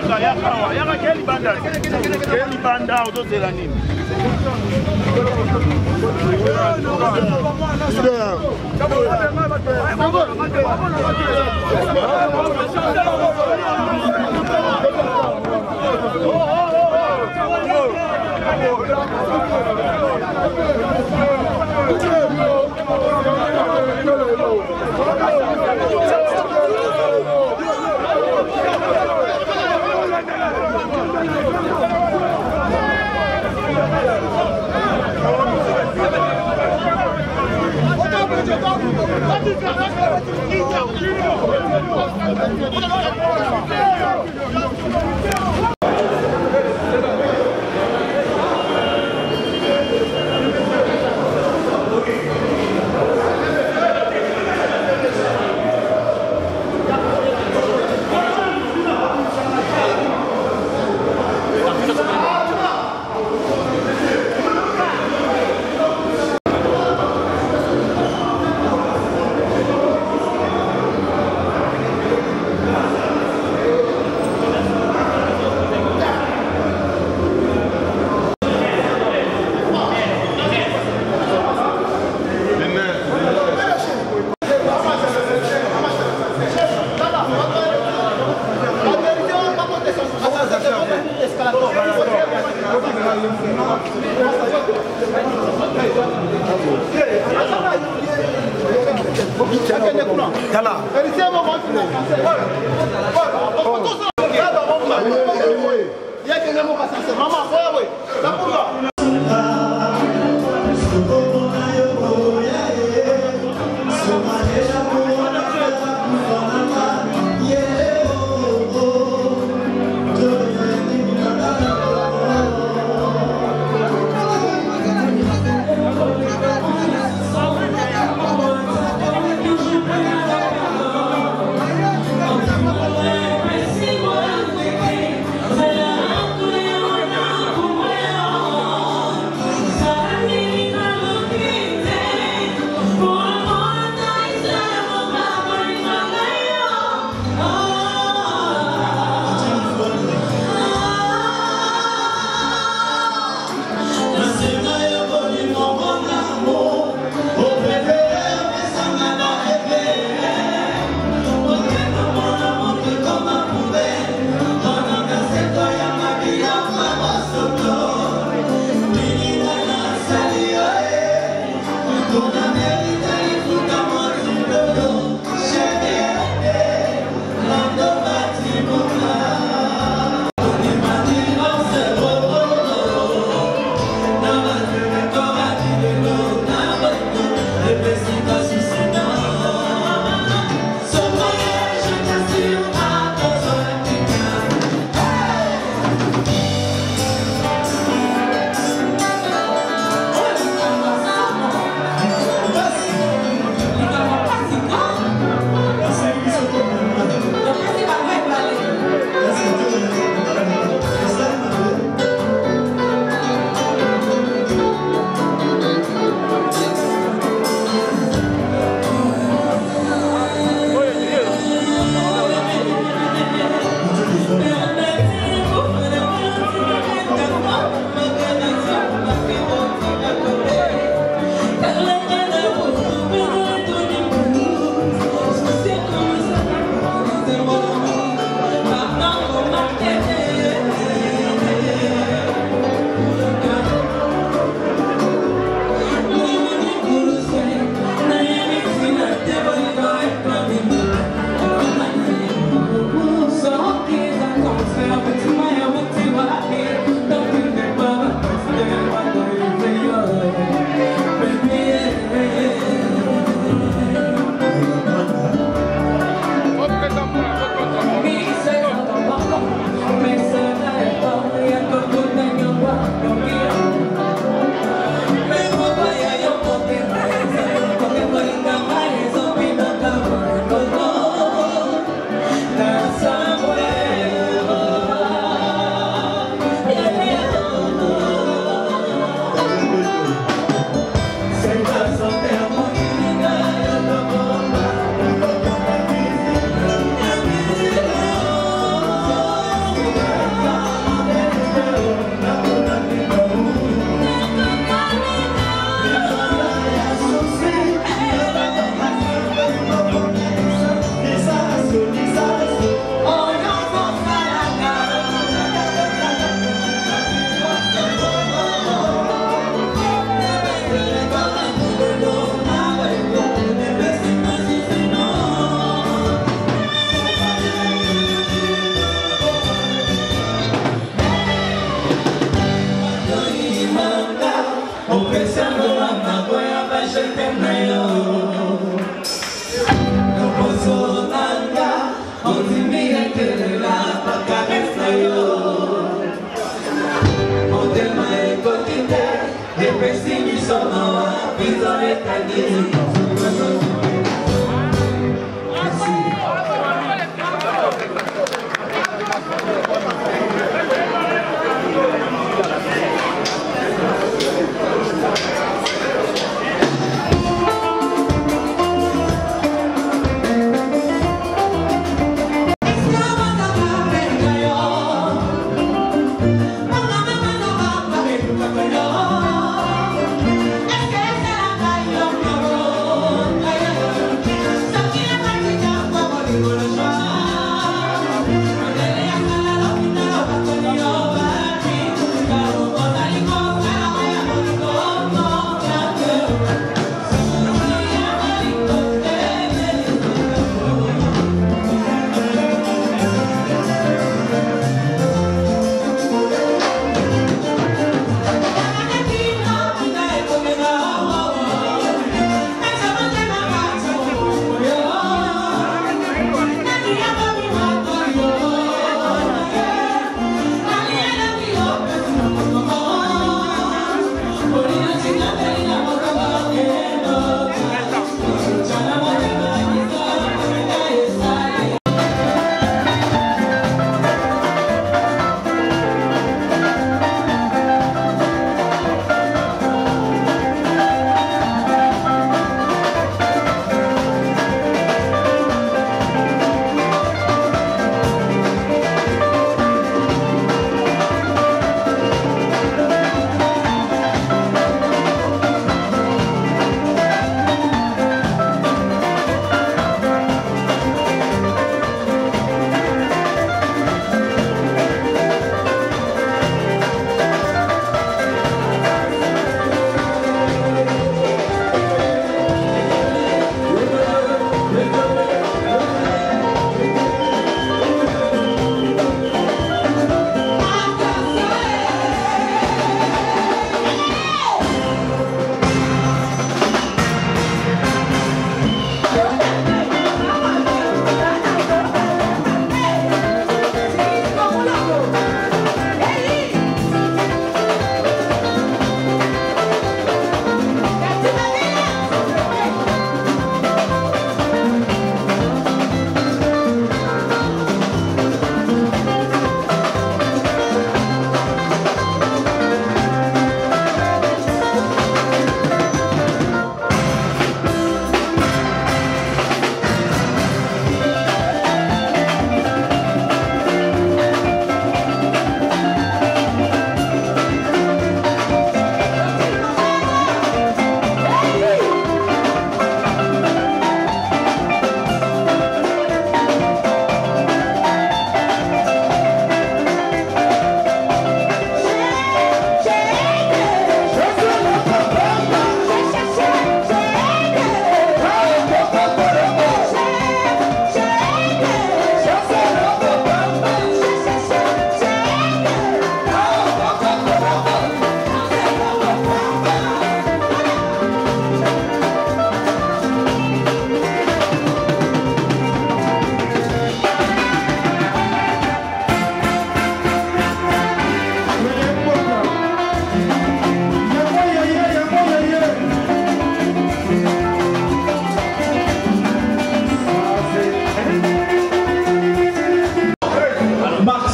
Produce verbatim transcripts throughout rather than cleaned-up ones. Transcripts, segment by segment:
yaka yaka wa yaka keli banda keli banda uzozela nini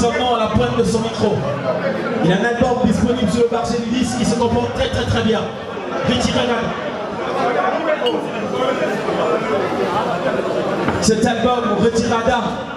son nom à la pointe de son micro. Il a un album disponible sur le marché du disque qui se comporte très très très bien. Retirada. Cet album, Retirada,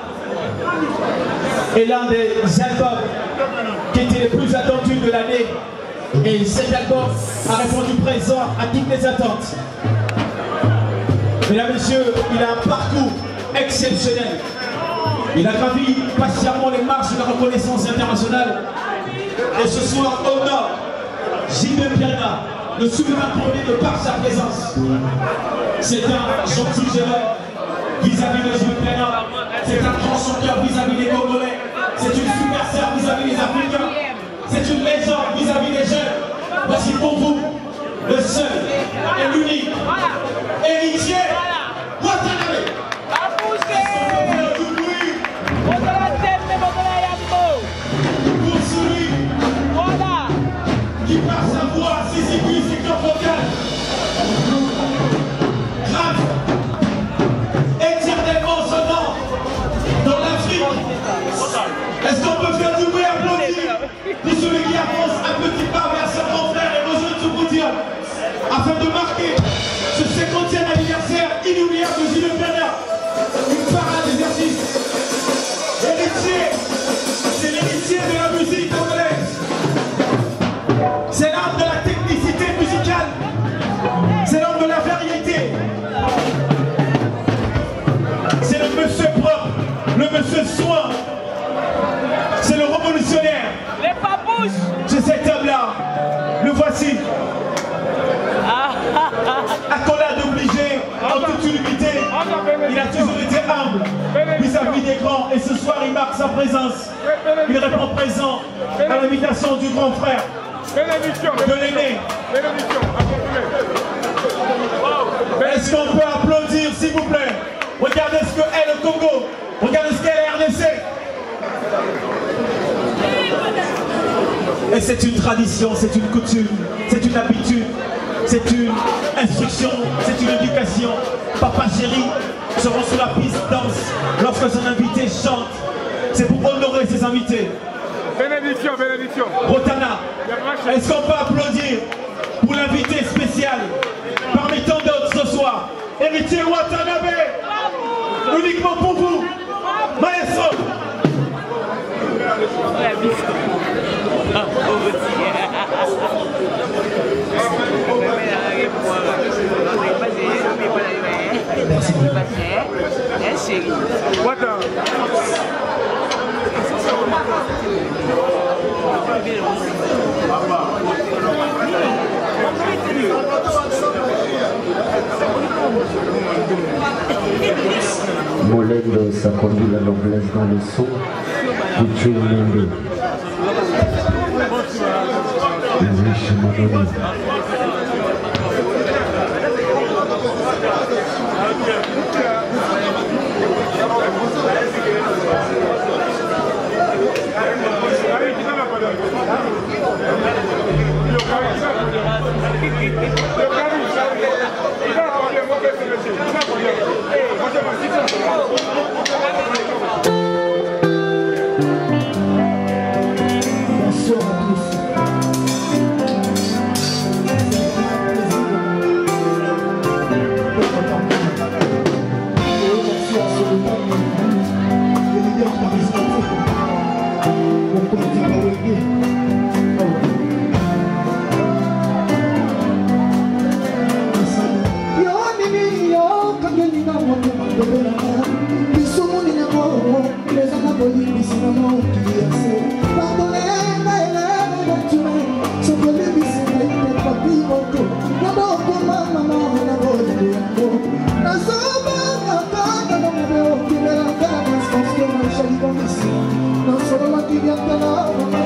est l'un des albums qui étaient les plus attendus de l'année. Et cet album a répondu présent à toutes les attentes. Mesdames et messieurs, il a un parcours exceptionnel. Il a gravi patiemment les marches de la reconnaissance internationale. Et ce soir, honore J B Piana, le souverain premier de par sa présence. C'est un gentil jeune vis-à-vis de J B Piana. C'est un grand chanteur vis-à-vis des Congolais. C'est une superstar vis-à-vis des Africains. C'est une légende vis-à-vis des jeunes. Voici pour vous le seul et l'unique héritier Watanabe. Pour celui qui par sa voix, ses aigus, ses cordes vocales, grave, éternellement sonnant dans l'Afrique. Est-ce qu'on peut faire du bruit applaudir pour celui qui avance un petit pas vers son grand frère et rejoint ce podium afin de marquer ce cinquantième anniversaire inoubliable de J B Piana. Une parade d'exercice. Héritier, c'est l'héritier de la musique congolaise. C'est l'âme de la technicité musicale. C'est l'homme de la variété. C'est le monsieur propre, le monsieur soin. C'est le révolutionnaire. Les papouches. C'est cet homme-là. Le voici. Accolade obligée, en toute humilité. Il a toujours été humble vis-à-vis des grands. Et ce soir, il marque sa présence. Il répond présent à l'invitation du grand frère, de l'aîné. Est-ce qu'on peut applaudir, s'il vous plaît? Regardez ce que est le Congo. Regardez ce qu'est la R D C. Et c'est une tradition, c'est une coutume, c'est une habitude, c'est une instruction, c'est une éducation. Papa chéri seront sur la piste danse lorsque son invité chante. C'est pour honorer ses invités. Bénédiction, bénédiction. Rotana, est-ce qu'on peut applaudir pour l'invité spécial parmi tant d'autres ce soir? Héritier Watanabe, uniquement pour vous, maestro. Merci. Molendo s'accomplit la l'anglaise dans le son du Tchoulingue. Riche Manoni. Bonsoir à tous. Non solo la